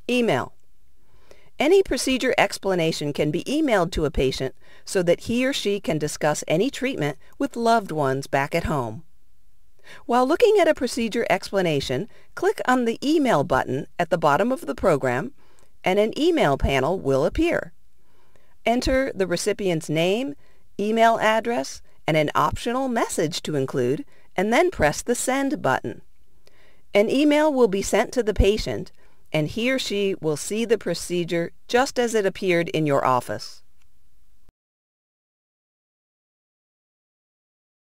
Email. Any procedure explanation can be emailed to a patient so that he or she can discuss any treatment with loved ones back at home. While looking at a procedure explanation, click on the Email button at the bottom of the program, and an email panel will appear. Enter the recipient's name, email address, and an optional message to include, and then press the Send button. An email will be sent to the patient, and he or she will see the procedure just as it appeared in your office.